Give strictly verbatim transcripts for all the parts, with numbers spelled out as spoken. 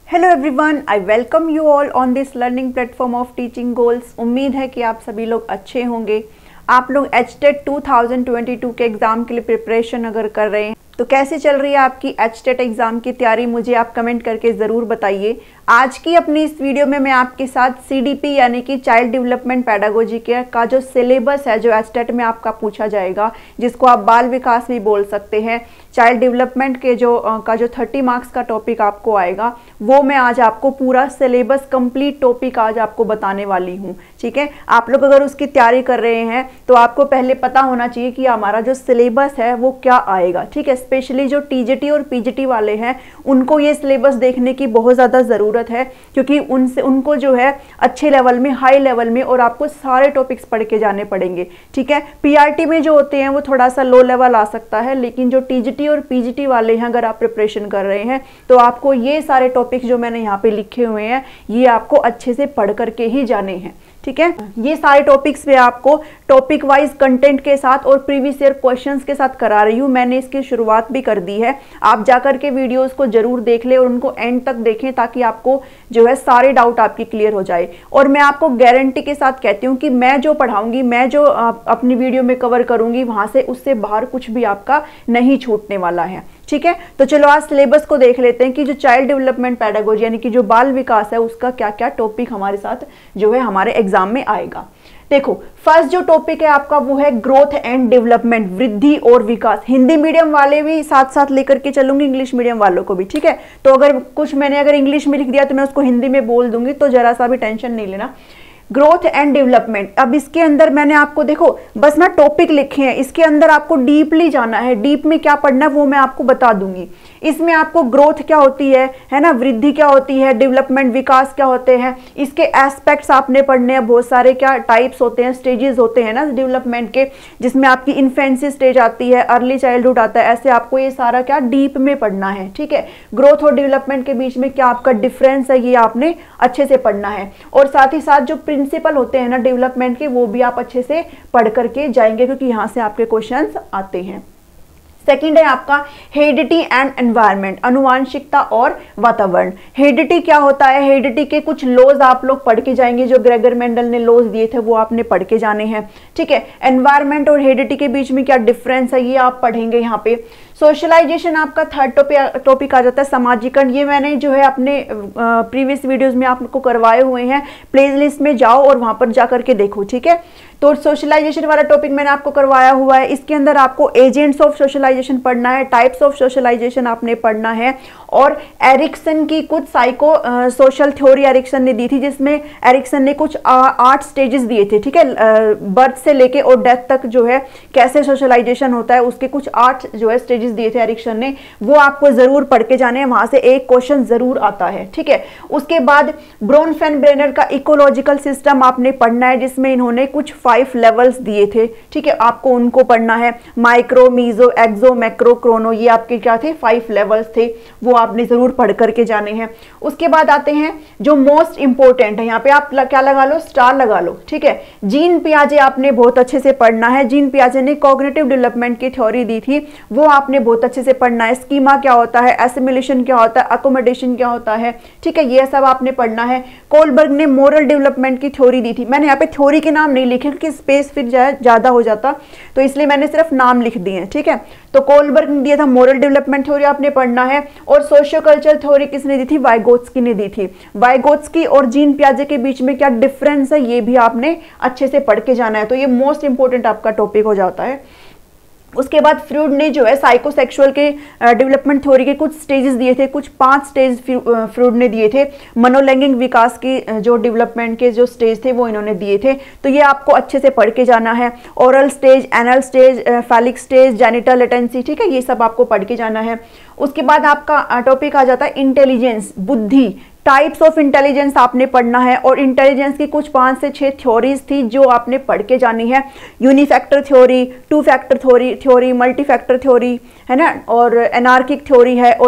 Hello everyone, I welcome you all on this learning platform of teaching goals. उम्मीद है कि आप सभी लोग अच्छे होंगे। आप लोग H TET two thousand twenty two के एग्ज़ाम के लिए प्रिपरेशन अगर कर रहे हैं तो कैसे चल रही है आपकी एच टेट एग्ज़ाम की तैयारी, मुझे आप कमेंट करके ज़रूर बताइए। आज की अपनी इस वीडियो में मैं आपके साथ सी डी पी यानी कि चाइल्ड डेवलपमेंट पैडागोजी के का जो सिलेबस है, जो एच टेट में आपका पूछा जाएगा, जिसको आप बाल विकास भी बोल सकते हैं, चाइल्ड डेवलपमेंट के जो का जो थर्टी मार्क्स का टॉपिक आपको आएगा, वो मैं आज आपको पूरा सिलेबस कंप्लीट टॉपिक आज आपको बताने वाली हूँ। ठीक है, आप लोग अगर उसकी तैयारी कर रहे हैं तो आपको पहले पता होना चाहिए कि हमारा जो सिलेबस है वो क्या आएगा। ठीक है, स्पेशली जो टी जी टी और पी जी टी वाले हैं उनको ये सिलेबस देखने की बहुत ज़्यादा ज़रूरत है, क्योंकि उनसे उनको जो है अच्छे लेवल में, हाई लेवल में, और आपको सारे टॉपिक्स पढ़ के जाने पड़ेंगे। ठीक है, पी आर टी में जो होते हैं वो थोड़ा सा लो लेवल आ सकता है, लेकिन जो टी जी टी और पी जी टी वाले हैं अगर आप प्रिपरेशन कर रहे हैं तो आपको ये सारे टॉपिक्स जो मैंने यहाँ पे लिखे हुए हैं ये आपको अच्छे से पढ़ करके ही जाने हैं। ठीक है, ये सारे टॉपिक्स में आपको टॉपिक वाइज कंटेंट के साथ और प्रीवियस ईयर क्वेश्चंस के साथ करा रही हूँ। मैंने इसकी शुरुआत भी कर दी है, आप जाकर के वीडियोस को जरूर देख लें और उनको एंड तक देखें ताकि आपको जो है सारे डाउट आपकी क्लियर हो जाए। और मैं आपको गारंटी के साथ कहती हूँ कि मैं जो पढ़ाऊंगी, मैं जो अपनी वीडियो में कवर करूंगी, वहां से उससे बाहर कुछ भी आपका नहीं छूटने वाला है। ठीक है, तो चलो आज सिलेबस को देख लेते हैं कि जो चाइल्ड डेवलपमेंट पैडागोजी यानी कि जो बाल विकास है उसका क्या क्या टॉपिक हमारे साथ जो है हमारे एग्जाम में आएगा। देखो, फर्स्ट जो टॉपिक है आपका वो है ग्रोथ एंड डेवलपमेंट, वृद्धि और विकास। हिंदी मीडियम वाले भी साथ साथ लेकर के चलूंगी, इंग्लिश मीडियम वालों को भी। ठीक है, तो अगर कुछ मैंने अगर इंग्लिश में लिख दिया तो मैं उसको हिंदी में बोल दूंगी, तो जरा सा भी टेंशन नहीं लेना। ग्रोथ एंड डेवलपमेंट, अब इसके अंदर मैंने आपको देखो बस ना टॉपिक लिखे हैं, इसके अंदर आपको डीपली जाना है, डीप में क्या पढ़ना है वो मैं आपको बता दूंगी। इसमें आपको ग्रोथ क्या होती है है ना, वृद्धि क्या होती है, डेवलपमेंट विकास क्या होते हैं, इसके एस्पेक्ट्स आपने पढ़ने हैं, बहुत सारे क्या टाइप्स होते हैं, स्टेजेस होते हैं ना डेवलपमेंट के, जिसमें आपकी इन्फेंसी स्टेज आती है, अर्ली चाइल्डहुड आता है, ऐसे आपको ये सारा क्या डीप में पढ़ना है। ठीक है, ग्रोथ और डेवलपमेंट के बीच में क्या आपका डिफरेंस है ये आपने अच्छे से पढ़ना है, और साथ ही साथ जो प्रिंसिपल होते हैं ना डेवलपमेंट के वो भी आप अच्छे से पढ़ करके जाएंगे, क्योंकि यहाँ से आपके क्वेश्चंस आते हैं। सेकेंड है आपका हेरिडिटी एंड एनवायरनमेंट, अनुवांशिकता और वातावरण। हेरिडिटी क्या होता है, हेरिडिटी के कुछ लॉज आप लोग पढ़ के जाएंगे, जो ग्रेगर मेंडल ने लॉज दिए थे वो आपने पढ़ के जाने हैं। ठीक है, एनवायरनमेंट और हेरिडिटी के बीच में क्या डिफरेंस है ये आप पढ़ेंगे यहाँ पे। सोशलाइजेशन आपका थर्ड टॉपिक टॉपिक आ जाता है, समाजीकरण। ये मैंने जो है अपने प्रीवियस वीडियोस में आपको करवाए हुए हैं, प्लेलिस्ट में जाओ और वहां पर जा करके देखो। ठीक है, तो सोशलाइजेशन वाला टॉपिक मैंने आपको करवाया हुआ है। इसके अंदर आपको एजेंट्स ऑफ सोशलाइजेशन पढ़ना है, टाइप्स ऑफ सोशलाइजेशन आपने पढ़ना है, और एरिक्सन की कुछ साइको सोशल थ्योरी एरिक्सन ने दी थी, जिसमें एरिक्सन ने कुछ आठ स्टेजेस दिए थे। ठीक है, बर्थ से लेके और डेथ तक जो है कैसे सोशलाइजेशन होता है उसके कुछ आठ जो है स्टेजेस दिए थे एरिक्सन ने, वो आपको जरूर पढ़ के जाने हैं, वहां से एक क्वेश्चन जरूर आता है। ठीक है, उसके बाद ब्रोनफेन-ब्रेनर का इकोलॉजिकल सिस्टम आपने पढ़ना है, जिसमें इन्होंने कुछ फाइव लेवल्स दिए थे। ठीक है, आपको उनको पढ़ना है, micro, meso, exo, macro, chrono, ये आपके क्या थे, फाइव लेवल्स थे, वो आपने जरूर पढ़ करके जाने हैं। उसके बाद आते हैं जो मोस्ट इंपोर्टेंट है, यहाँ पे आप क्या लगा लो, स्टार लगा लो। ठीक है, जीन पियाजे आपने बहुत अच्छे से पढ़ना है। जीन पियाजे ने कॉग्निटिव डेवलपमेंट की थ्योरी दी थी, वो आपने बहुत अच्छे से पढ़ना है। स्कीमा क्या होता है, एसिमिलेशन क्या होता है, अकोमोडेशन क्या होता है, ठीक है, ये सब आपने पढ़ना है। कोलबर्ग ने मोरल डेवलपमेंट की थ्योरी दी थी, मैंने यहाँ पे थ्योरी के नाम नहीं लिखे क्योंकि स्पेस फिर ज्यादा हो जाता, तो इसलिए मैंने सिर्फ नाम लिख दिए हैं। ठीक है, तो कोलबर्ग ने दिया था मोरल डेवलपमेंट थ्योरी आपने पढ़ना है। और सोशियो कल्चर थ्योरी किसने दी थी, वाइगोत्स्की ने दी थी। वाइगोत्स्की और जीन पियाजे के बीच में क्या डिफरेंस है ये भी आपने अच्छे से पढ़ के जाना है, तो ये मोस्ट इंपोर्टेंट आपका टॉपिक हो जाता है। उसके बाद फ्रूड ने जो है साइकोसेक्सुअल के डेवलपमेंट थ्योरी के कुछ स्टेजेस दिए थे, कुछ पांच स्टेज फ्रूड ने दिए थे। मनोलैंगिक विकास की जो डेवलपमेंट के जो स्टेज थे वो इन्होंने दिए थे, तो ये आपको अच्छे से पढ़ के जाना है। Oral stage, anal stage, phallic stage, genital latency, ठीक है, ये सब आपको पढ़ के जाना है। उसके बाद आपका टॉपिक आ जाता है इंटेलिजेंस, बुद्धि, टाइप्स ऑफ इंटेलिजेंस आपने पढ़ना है, और इंटेलिजेंस की कुछ पांच से छह थ्योरीज थी जो आपने पढ़ के जानी है। Unifactor theory, two factor theory theory multi factor theory है ना, और एनार्किक थ्योरी है, और एक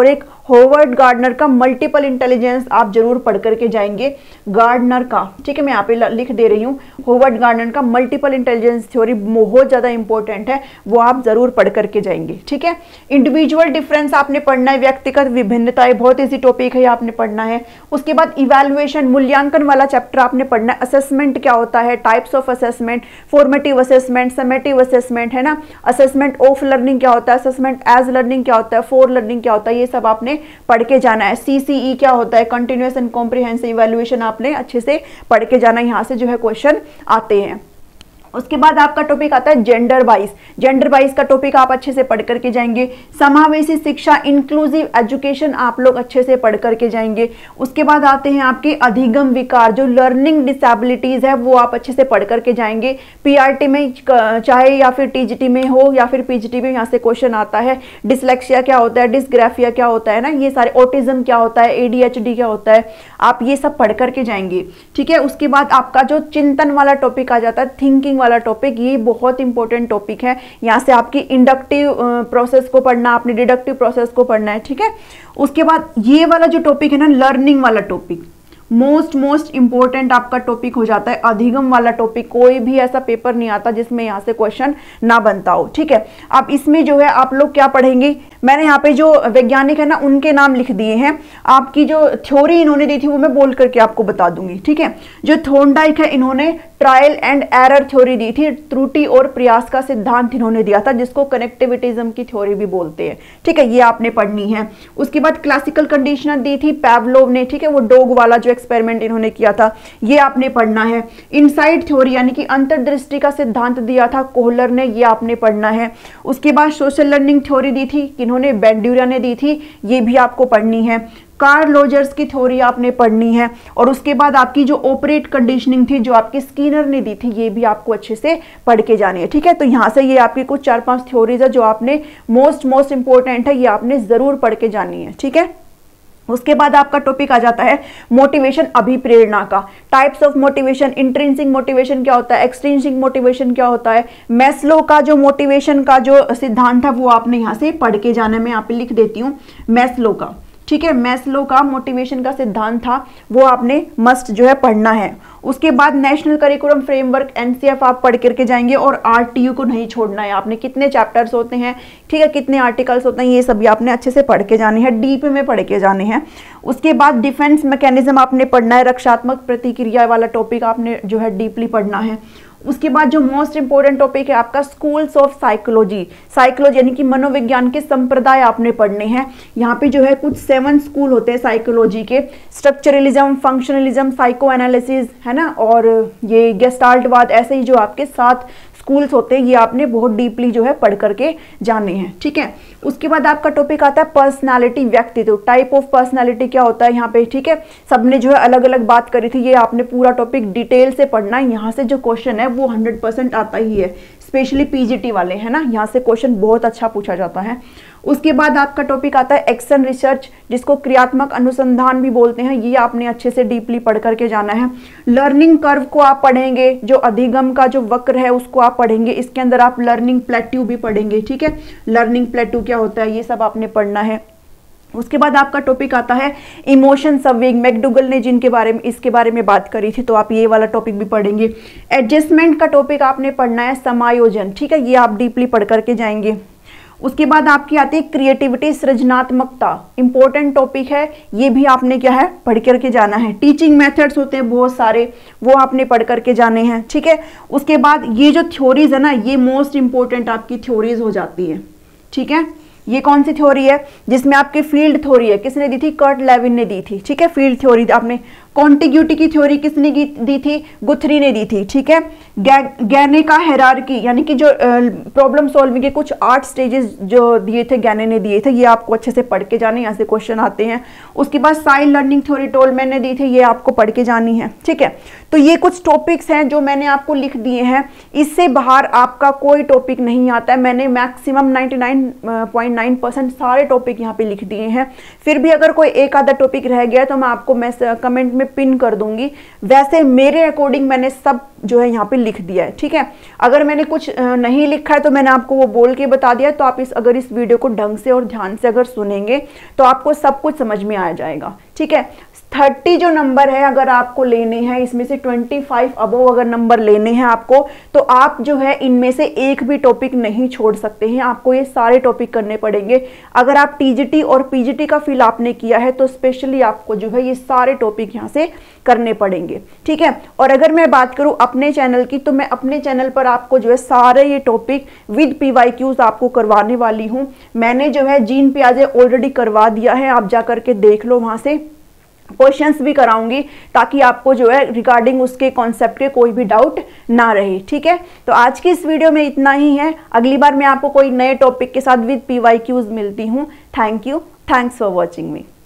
होवर्ड गार्डनर का मल्टीपल इंटेलिजेंस आप जरूर पढ़ करके जाएंगे। गार्डनर का, ठीक है, मैं यहाँ पे लिख दे रही हूँ, होवर्ड गार्डनर का मल्टीपल इंटेलिजेंस थ्योरी बहुत ज्यादा इंपॉर्टेंट है, वो आप जरूर पढ़ करके जाएंगे। ठीक है, इंडिविजुअल डिफरेंस आपने पढ़ना है, व्यक्तिगत विभिन्नताएं, बहुत इजी टॉपिक है, आपने पढ़ना है। उसके बाद इवैल्यूएशन, मूल्यांकन वाला चैप्टर आपने पढ़ना है। असेसमेंट क्या होता है, types of assessment, formative assessment, summative assessment, है ना, असेसमेंट ऑफ लर्निंग क्या होता है, असेसमेंट एज लर्निंग क्या होता है, फॉर लर्निंग क्या होता है, ये सब आपने पढ़ के जाना है। सीसीई क्या होता है, कंटिन्यूअस एंड कॉम्प्रिहेंसिव इवैल्यूएशन, आपने अच्छे से पढ़ के जाना है, यहाँ से जो है क्वेश्चन आते हैं। उसके बाद आपका टॉपिक आता है जेंडर वाइज। जेंडर वाइज का टॉपिक आप अच्छे से पढ़ करके जाएंगे। समावेशी शिक्षा, इंक्लूसिव एजुकेशन, आप लोग अच्छे से पढ़ करके जाएंगे। उसके बाद आते हैं आपके अधिगम विकार, जो लर्निंग डिसेबिलिटीज है वो आप अच्छे से पढ़ करके जाएंगे। पीआरटी में चाहे या फिर टीजीटी में हो या फिर पीजीटी में, यहाँ से क्वेश्चन आता है। डिसलेक्सिया क्या होता है, डिसग्राफिया क्या होता है ना, ये सारे, ऑटिज्म क्या होता है, एडीएचडी क्या होता है, आप ये सब पढ़ करके जाएंगे। ठीक है, उसके बाद आपका जो चिंतन वाला टॉपिक आ जाता है, थिंकिंग वाला टॉपिक, ये बहुत इंपॉर्टेंट टॉपिक है। यहां से आपकी इंडक्टिव प्रोसेस को पढ़ना, आपने डिडक्टिव प्रोसेस को पढ़ना है। ठीक है, उसके बाद ये वाला जो टॉपिक है ना, लर्निंग वाला टॉपिक, मोस्ट मोस्ट इंपॉर्टेंट आपका टॉपिक हो जाता है। अधिगम वाला टॉपिक, कोई भी ऐसा पेपर नहीं आता जिसमें यहाँ से क्वेश्चन ना बनता हो। ठीक है, अब इसमें जो है आप लोग क्या पढ़ेंगे, मैंने यहाँ पे जो वैज्ञानिक है ना उनके नाम लिख दिए हैं। आपकी जो थ्योरी इन्होंने दी थी वो मैं बोल करके आपको बता दूंगी। ठीक है, जो थॉर्नडाइक है, इन्होंने ट्रायल एंड एरर थ्योरी दी थी, त्रुटि और प्रयास का सिद्धांत इन्होंने दिया था, जिसको कनेक्टिविटिज्म की थ्योरी भी बोलते हैं। ठीक है, ये आपने पढ़नी है। उसके बाद क्लासिकल कंडीशनर दी थी पैवलोव ने। ठीक है, वो डॉग वाला जो एक्सपेरिमेंट इन्होंने किया था, ये आपने पढ़ना है। इनसाइट थ्योरी यानी कि अंतर्दृष्टि का सिद्धांत दिया था कोहलर ने, ये आपने पढ़ना है। उसके बाद सोशल लर्निंग थ्योरी दी थी, इन्होंने बेंड्यूरा ने दी थी, ये भी आपको पढ़नी है। कार्ल रोजर्स की थ्योरी आपने पढ़नी है। और उसके बाद आपकी जो ऑपरेट कंडीशनिंग थी, जो आपकी स्किनर ने दी थी, ये भी आपको अच्छे से पढ़ के जानी है। ठीक है, तो यहाँ से ये आपकी कुछ चार पांच थ्योरीज है जो आपने मोस्ट मोस्ट इंपॉर्टेंट है, ये आपने जरूर पढ़ के जानी है। ठीक है, उसके बाद आपका टॉपिक आ जाता है मोटिवेशन, अभिप्रेरणा का। Types of motivation, intrinsic motivation क्या होता है, एक्सट्रिंसिक मोटिवेशन क्या होता है, मैस्लो का जो मोटिवेशन का जो सिद्धांत है वो आपने यहाँ से पढ़ के जाना है। मैं यहाँ पे लिख देती हूँ मैस्लो का। ठीक है, मैस्लो का मोटिवेशन का सिद्धांत था, वो आपने मस्ट जो है पढ़ना है। उसके बाद नेशनल करिकुलम फ्रेमवर्क एनसीएफ आप पढ़ करके जाएंगे। और आरटीयू को नहीं छोड़ना है आपने, कितने चैप्टर्स होते हैं, ठीक है, कितने आर्टिकल्स होते हैं, ये सभी आपने अच्छे से पढ़ के जाने हैं, डीप में पढ़ के जाने हैं। उसके बाद डिफेंस मैकेनिज्म आपने पढ़ना है, रक्षात्मक प्रतिक्रिया वाला टॉपिक आपने जो है डीपली पढ़ना है। उसके बाद जो मोस्ट इंपोर्टेंट टॉपिक है आपका स्कूल्स ऑफ साइकोलॉजी, साइकोलॉजी यानी कि मनोविज्ञान के संप्रदाय आपने पढ़ने हैं। यहाँ पे जो है कुछ सेवन स्कूल होते हैं साइकोलॉजी के, स्ट्रक्चरलिज्म, फंक्शनलिज्म, साइको एनालिसिस, है ना, और ये गेस्टाल्टवाद, ऐसे ही जो आपके सात स्कूल्स होते हैं, ये आपने बहुत डीपली जो है पढ़ करके जाने हैं। ठीक है, उसके बाद आपका टॉपिक आता है पर्सनालिटी, व्यक्तित्व, टाइप ऑफ पर्सनालिटी क्या होता है यहाँ पे। ठीक है, सबने जो है अलग अलग बात करी थी, ये आपने पूरा टॉपिक डिटेल से पढ़ना है। यहाँ से जो क्वेश्चन है वो हंड्रेड परसेंट आता ही है, स्पेशली पीजीटी वाले, है ना, यहाँ से क्वेश्चन बहुत अच्छा पूछा जाता है। उसके बाद आपका टॉपिक आता है एक्शन रिसर्च, जिसको क्रियात्मक अनुसंधान भी बोलते हैं, ये आपने अच्छे से डीपली पढ़ करके जाना है। लर्निंग कर्व को आप पढ़ेंगे, जो अधिगम का जो वक्र है उसको आप पढ़ेंगे। इसके अंदर आप लर्निंग प्लेट्यू भी पढ़ेंगे। ठीक है, लर्निंग प्लेट्यू क्या होता है, ये सब आपने पढ़ना है। उसके बाद आपका टॉपिक आता है इमोशन संवेग, मैकडूगल ने जिनके बारे में इसके बारे में बात करी थी, तो आप ये वाला टॉपिक भी पढ़ेंगे। एडजस्टमेंट का टॉपिक आपने पढ़ना है, समायोजन। ठीक है, ये आप डीपली पढ़ करके जाएंगे। उसके बाद आपकी आती है क्रिएटिविटी, सृजनात्मकता, इंपॉर्टेंट टॉपिक है, ये भी आपने क्या है पढ़ करके जाना है। टीचिंग मेथड्स होते हैं बहुत सारे, वो आपने पढ़ करके जाने हैं। ठीक है, उसके बाद ये जो थ्योरीज है ना, ये मोस्ट इंपॉर्टेंट आपकी थ्योरीज हो जाती है। ठीक है, ये कौन सी थ्योरी है, जिसमें आपकी फील्ड थ्योरी है, किसने दी थी, कर्ट लेविन ने दी थी। ठीक है, फील्ड थ्योरी आपने। कॉन्टिग्यूटी की थ्योरी किसने दी थी, गुथरी ने दी थी। ठीक है, गैने का हेरार्की यानी कि जो प्रॉब्लम सॉल्विंग के कुछ आठ स्टेजेस जो दिए थे, गैने ने दिए थे, ये आपको अच्छे से पढ़ के जाने, यहाँ से क्वेश्चन आते हैं। उसके बाद साइड लर्निंग थ्योरी टोलमैन ने दी थी, ये आपको पढ़ के जानी है। ठीक है, तो ये कुछ टॉपिक्स हैं जो मैंने आपको लिख दिए हैं, इससे बाहर आपका कोई टॉपिक नहीं आता है। मैंने maximum ninety nine point nine percent सारे टॉपिक यहाँ पे लिख दिए हैं। फिर भी अगर कोई एक आधा टॉपिक रह गया तो मैं आपको मैं कमेंट में पिन कर दूंगी। वैसे मेरे अकॉर्डिंग मैंने सब जो है यहाँ पे लिख दिया है, ठीक है। अगर मैंने कुछ नहीं लिखा है तो मैंने आपको वो बोल के बता दिया। तो आप इस अगर इस वीडियो को ढंग से और ध्यान से अगर सुनेंगे तो आपको सब कुछ समझ में आ जाएगा, ठीक है। थर्टी जो नंबर है अगर आपको लेने हैं, इसमें से ट्वेंटी फाइव अबव अगर नंबर लेने हैं आपको, तो आप जो है इनमें से एक भी टॉपिक नहीं छोड़ सकते हैं, आपको ये सारे टॉपिक करने पड़ेंगे। अगर आप टीजीटी और पीजीटी का फिल आपने किया है तो स्पेशली आपको जो है ये सारे टॉपिक यहाँ से करने पड़ेंगे, ठीक है। और अगर मैं बात करूँ अपने चैनल की, तो मैं अपने चैनल पर आपको जो है सारे ये टॉपिक विद पीवाईक्यूज आपको करवाने वाली हूँ। मैंने जो है जीन पियाजे ऑलरेडी करवा दिया है, आप जा करके देख लो, वहां से क्वेश्चंस भी कराऊंगी ताकि आपको जो है रिगार्डिंग उसके कॉन्सेप्ट के कोई भी डाउट ना रहे, ठीक है। तो आज की इस वीडियो में इतना ही है। अगली बार मैं आपको कोई नए टॉपिक के साथ विद पीवाईक्यूज मिलती हूँ। Thank you, thanks for watching me.